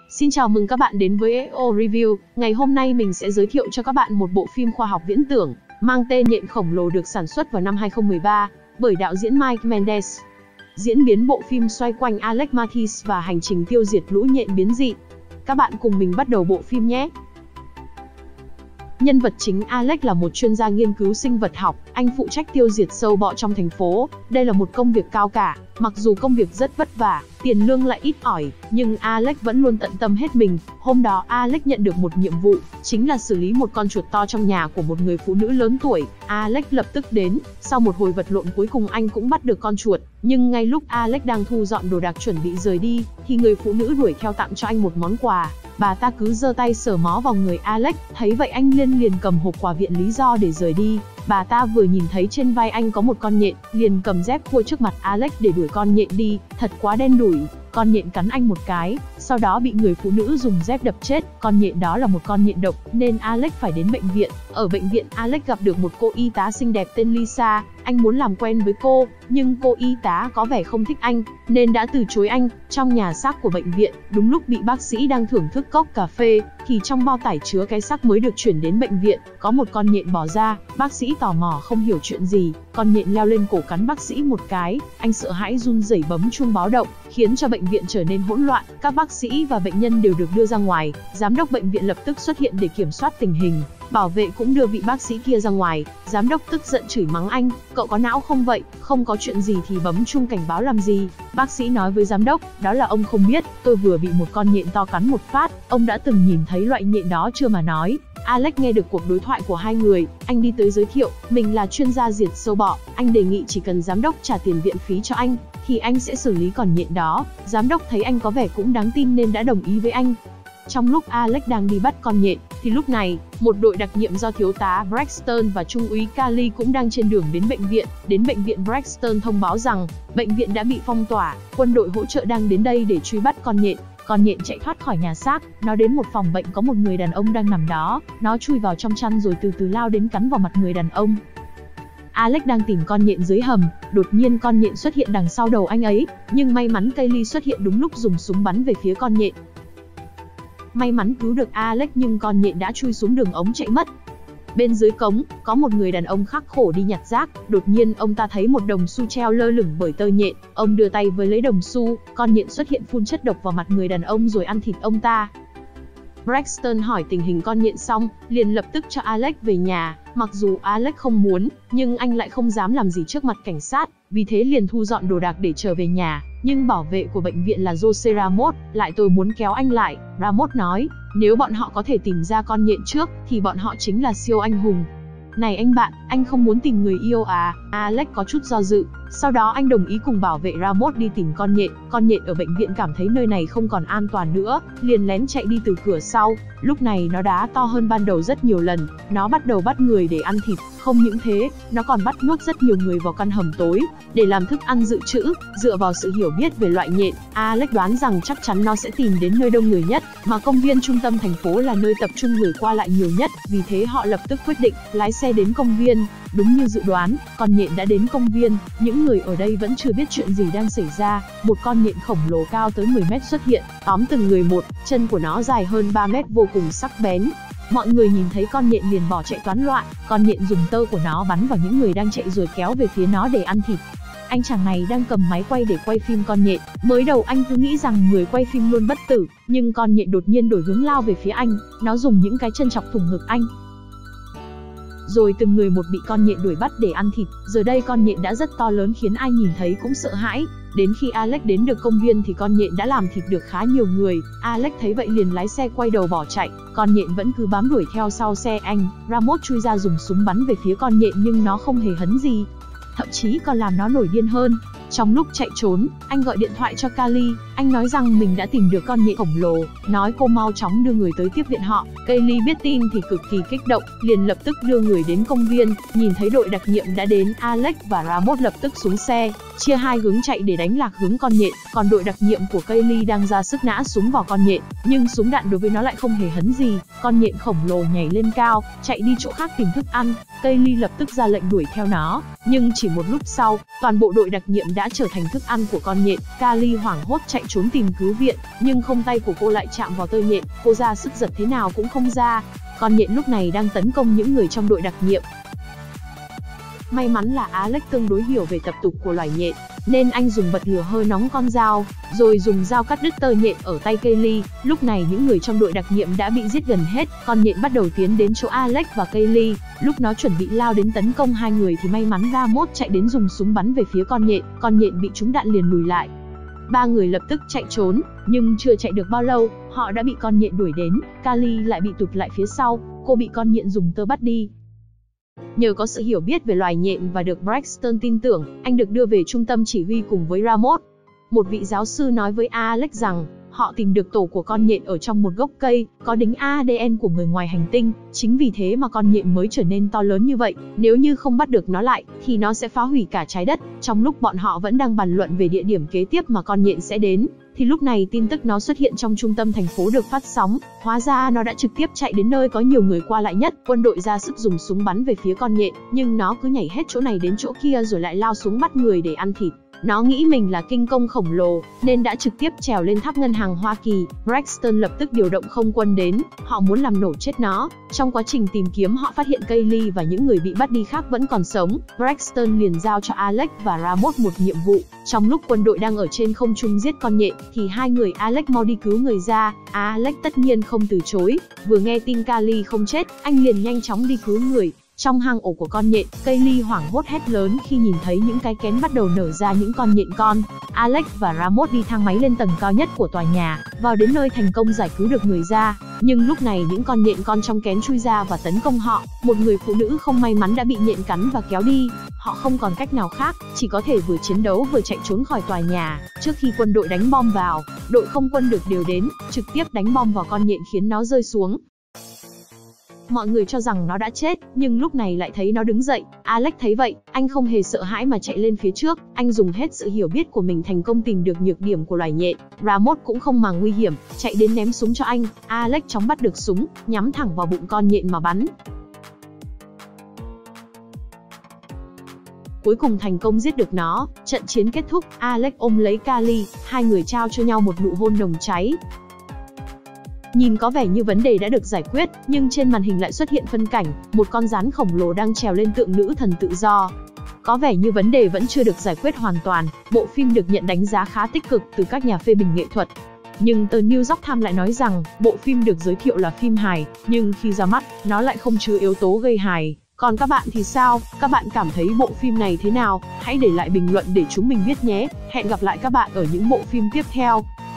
Xin chào mừng các bạn đến với EO Review. Ngày hôm nay mình sẽ giới thiệu cho các bạn một bộ phim khoa học viễn tưởng mang tên Nhện khổng lồ được sản xuất vào năm 2013 bởi đạo diễn Mike Mendes. Diễn biến bộ phim xoay quanh Alex Mathis và hành trình tiêu diệt lũ nhện biến dị. Các bạn cùng mình bắt đầu bộ phim nhé! Nhân vật chính Alex là một chuyên gia nghiên cứu sinh vật học, anh phụ trách tiêu diệt sâu bọ trong thành phố. Đây là một công việc cao cả, mặc dù công việc rất vất vả, tiền lương lại ít ỏi, nhưng Alex vẫn luôn tận tâm hết mình. Hôm đó Alex nhận được một nhiệm vụ, chính là xử lý một con chuột to trong nhà của một người phụ nữ lớn tuổi. Alex lập tức đến, sau một hồi vật lộn cuối cùng anh cũng bắt được con chuột. Nhưng ngay lúc Alex đang thu dọn đồ đạc chuẩn bị rời đi, thì người phụ nữ đuổi theo tặng cho anh một món quà. Bà ta cứ giơ tay sờ mó vào người Alex, thấy vậy anh liền cầm hộp quà viện lý do để rời đi. Bà ta vừa nhìn thấy trên vai anh có một con nhện, liền cầm dép khua trước mặt Alex để đuổi con nhện đi. Thật quá đen đủi, con nhện cắn anh một cái, sau đó bị người phụ nữ dùng dép đập chết. Con nhện đó là một con nhện độc, nên Alex phải đến bệnh viện. Ở bệnh viện, Alex gặp được một cô y tá xinh đẹp tên Lisa. Anh muốn làm quen với cô, nhưng cô y tá có vẻ không thích anh, nên đã từ chối anh. Trong nhà xác của bệnh viện, đúng lúc bị bác sĩ đang thưởng thức cốc cà phê, thì trong bao tải chứa cái xác mới được chuyển đến bệnh viện, có một con nhện bò ra. Bác sĩ tò mò không hiểu chuyện gì, con nhện leo lên cổ cắn bác sĩ một cái. Anh sợ hãi run rẩy bấm chuông báo động, khiến cho bệnh viện trở nên hỗn loạn. Các bác sĩ và bệnh nhân đều được đưa ra ngoài. Giám đốc bệnh viện lập tức xuất hiện để kiểm soát tình hình. Bảo vệ cũng đưa vị bác sĩ kia ra ngoài. Giám đốc tức giận chửi mắng anh: "Cậu có não không vậy? Không có chuyện gì thì bấm chuông cảnh báo làm gì?" Bác sĩ nói với giám đốc: "Đó là ông không biết, tôi vừa bị một con nhện to cắn một phát. Ông đã từng nhìn thấy loại nhện đó chưa mà nói." Alex nghe được cuộc đối thoại của hai người, anh đi tới giới thiệu: "Mình là chuyên gia diệt sâu bọ, anh đề nghị chỉ cần giám đốc trả tiền viện phí cho anh, thì anh sẽ xử lý con nhện đó." Giám đốc thấy anh có vẻ cũng đáng tin nên đã đồng ý với anh. Trong lúc Alex đang đi bắt con nhện, thì lúc này, một đội đặc nhiệm do thiếu tá Braxton và trung úy Kali cũng đang trên đường đến bệnh viện. Đến bệnh viện, Braxton thông báo rằng bệnh viện đã bị phong tỏa, quân đội hỗ trợ đang đến đây để truy bắt con nhện. Con nhện chạy thoát khỏi nhà xác, nó đến một phòng bệnh có một người đàn ông đang nằm đó, nó chui vào trong chăn rồi từ từ lao đến cắn vào mặt người đàn ông. Alex đang tìm con nhện dưới hầm, đột nhiên con nhện xuất hiện đằng sau đầu anh ấy, nhưng may mắn Kaylee xuất hiện đúng lúc dùng súng bắn về phía con nhện. May mắn cứu được Alex nhưng con nhện đã chui xuống đường ống chạy mất. Bên dưới cống, có một người đàn ông khắc khổ đi nhặt rác, đột nhiên ông ta thấy một đồng xu treo lơ lửng bởi tơ nhện, ông đưa tay với lấy đồng xu, con nhện xuất hiện phun chất độc vào mặt người đàn ông rồi ăn thịt ông ta. Braxton hỏi tình hình con nhện xong, liền lập tức cho Alex về nhà. Mặc dù Alex không muốn, nhưng anh lại không dám làm gì trước mặt cảnh sát, vì thế liền thu dọn đồ đạc để trở về nhà. Nhưng bảo vệ của bệnh viện là Jose Ramos lại tôi muốn kéo anh lại. Ramos nói, nếu bọn họ có thể tìm ra con nhện trước, thì bọn họ chính là siêu anh hùng. "Này anh bạn, anh không muốn tìm người yêu à?" Alex có chút do dự. Sau đó anh đồng ý cùng bảo vệ Ramos đi tìm con nhện. Con nhện ở bệnh viện cảm thấy nơi này không còn an toàn nữa, liền lén chạy đi từ cửa sau. Lúc này nó đã to hơn ban đầu rất nhiều lần, nó bắt đầu bắt người để ăn thịt. Không những thế, nó còn bắt nhốt rất nhiều người vào căn hầm tối, để làm thức ăn dự trữ. Dựa vào sự hiểu biết về loại nhện, Alex đoán rằng chắc chắn nó sẽ tìm đến nơi đông người nhất, mà công viên trung tâm thành phố là nơi tập trung người qua lại nhiều nhất. Vì thế họ lập tức quyết định lái xe đến công viên. Đúng như dự đoán, con nhện đã đến công viên. Những người ở đây vẫn chưa biết chuyện gì đang xảy ra. Một con nhện khổng lồ cao tới 10 mét xuất hiện, tóm từng người một, chân của nó dài hơn 3 mét vô cùng sắc bén. Mọi người nhìn thấy con nhện liền bỏ chạy toán loạn. Con nhện dùng tơ của nó bắn vào những người đang chạy rồi kéo về phía nó để ăn thịt. Anh chàng này đang cầm máy quay để quay phim con nhện. Mới đầu anh cứ nghĩ rằng người quay phim luôn bất tử, nhưng con nhện đột nhiên đổi hướng lao về phía anh. Nó dùng những cái chân chọc thủng ngực anh, rồi từng người một bị con nhện đuổi bắt để ăn thịt. Giờ đây con nhện đã rất to lớn khiến ai nhìn thấy cũng sợ hãi. Đến khi Alex đến được công viên thì con nhện đã làm thịt được khá nhiều người. Alex thấy vậy liền lái xe quay đầu bỏ chạy. Con nhện vẫn cứ bám đuổi theo sau xe anh. Ramos chui ra dùng súng bắn về phía con nhện nhưng nó không hề hấn gì, thậm chí còn làm nó nổi điên hơn. Trong lúc chạy trốn, anh gọi điện thoại cho Kali. Anh nói rằng mình đã tìm được con nhện khổng lồ, nói cô mau chóng đưa người tới tiếp viện họ. Kaylee biết tin thì cực kỳ kích động, liền lập tức đưa người đến công viên. Nhìn thấy đội đặc nhiệm đã đến, Alex và Ramos lập tức xuống xe, chia hai hướng chạy để đánh lạc hướng con nhện. Còn đội đặc nhiệm của Kaylee đang ra sức nã súng vào con nhện. nhưng súng đạn đối với nó lại không hề hấn gì. Con nhện khổng lồ nhảy lên cao, chạy đi chỗ khác tìm thức ăn. Kaylee lập tức ra lệnh đuổi theo nó, nhưng chỉ một lúc sau, toàn bộ đội đặc nhiệm đã trở thành thức ăn của con nhện. Kaylee hoảng hốt chạy trốn tìm cứu viện, nhưng không tay của cô lại chạm vào tơ nhện, cô ra sức giật thế nào cũng không ra. Con nhện lúc này đang tấn công những người trong đội đặc nhiệm. May mắn là Alex tương đối hiểu về tập tục của loài nhện, nên anh dùng bật lửa hơi nóng con dao, rồi dùng dao cắt đứt tơ nhện ở tay Kaylee. Lúc này những người trong đội đặc nhiệm đã bị giết gần hết, con nhện bắt đầu tiến đến chỗ Alex và Kaylee. Lúc nó chuẩn bị lao đến tấn công hai người thì may mắn Ramos chạy đến dùng súng bắn về phía con nhện bị trúng đạn liền lùi lại. Ba người lập tức chạy trốn, nhưng chưa chạy được bao lâu, họ đã bị con nhện đuổi đến. Kaylee lại bị tụt lại phía sau, cô bị con nhện dùng tơ bắt đi. Nhờ có sự hiểu biết về loài nhện và được Braxton tin tưởng, anh được đưa về trung tâm chỉ huy cùng với Ramos. Một vị giáo sư nói với Alex rằng, họ tìm được tổ của con nhện ở trong một gốc cây, có đính ADN của người ngoài hành tinh. Chính vì thế mà con nhện mới trở nên to lớn như vậy. Nếu như không bắt được nó lại, thì nó sẽ phá hủy cả trái đất. Trong lúc bọn họ vẫn đang bàn luận về địa điểm kế tiếp mà con nhện sẽ đến, thì lúc này tin tức nó xuất hiện trong trung tâm thành phố được phát sóng. Hóa ra nó đã trực tiếp chạy đến nơi có nhiều người qua lại nhất. Quân đội ra sức dùng súng bắn về phía con nhện, nhưng nó cứ nhảy hết chỗ này đến chỗ kia rồi lại lao xuống bắt người để ăn thịt. Nó nghĩ mình là kinh công khổng lồ, nên đã trực tiếp trèo lên tháp ngân hàng Hoa Kỳ. Braxton lập tức điều động không quân đến, họ muốn làm nổ chết nó. Trong quá trình tìm kiếm họ phát hiện Kaylee và những người bị bắt đi khác vẫn còn sống. Braxton liền giao cho Alex và Ramos một nhiệm vụ. Trong lúc quân đội đang ở trên không trung giết con nhện, thì hai người Alex mau đi cứu người ra. Alex tất nhiên không từ chối. Vừa nghe tin Kaylee không chết, anh liền nhanh chóng đi cứu người. Trong hang ổ của con nhện, Kaylee hoảng hốt hét lớn khi nhìn thấy những cái kén bắt đầu nở ra những con nhện con. Alex và Ramos đi thang máy lên tầng cao nhất của tòa nhà, vào đến nơi thành công giải cứu được người ra. Nhưng lúc này những con nhện con trong kén chui ra và tấn công họ. Một người phụ nữ không may mắn đã bị nhện cắn và kéo đi. Họ không còn cách nào khác, chỉ có thể vừa chiến đấu vừa chạy trốn khỏi tòa nhà. Trước khi quân đội đánh bom vào, đội không quân được điều đến, trực tiếp đánh bom vào con nhện khiến nó rơi xuống. Mọi người cho rằng nó đã chết, nhưng lúc này lại thấy nó đứng dậy. Alex thấy vậy, anh không hề sợ hãi mà chạy lên phía trước. Anh dùng hết sự hiểu biết của mình thành công tìm được nhược điểm của loài nhện. Ramos cũng không màng nguy hiểm, chạy đến ném súng cho anh. Alex chóng bắt được súng, nhắm thẳng vào bụng con nhện mà bắn. Cuối cùng thành công giết được nó. Trận chiến kết thúc, Alex ôm lấy Kaylee, hai người trao cho nhau một nụ hôn nồng cháy. Nhìn có vẻ như vấn đề đã được giải quyết, nhưng trên màn hình lại xuất hiện phân cảnh, một con rắn khổng lồ đang trèo lên tượng nữ thần tự do. Có vẻ như vấn đề vẫn chưa được giải quyết hoàn toàn, bộ phim được nhận đánh giá khá tích cực từ các nhà phê bình nghệ thuật. Nhưng tờ New York Times lại nói rằng, bộ phim được giới thiệu là phim hài, nhưng khi ra mắt, nó lại không chứa yếu tố gây hài. Còn các bạn thì sao? Các bạn cảm thấy bộ phim này thế nào? Hãy để lại bình luận để chúng mình biết nhé. Hẹn gặp lại các bạn ở những bộ phim tiếp theo.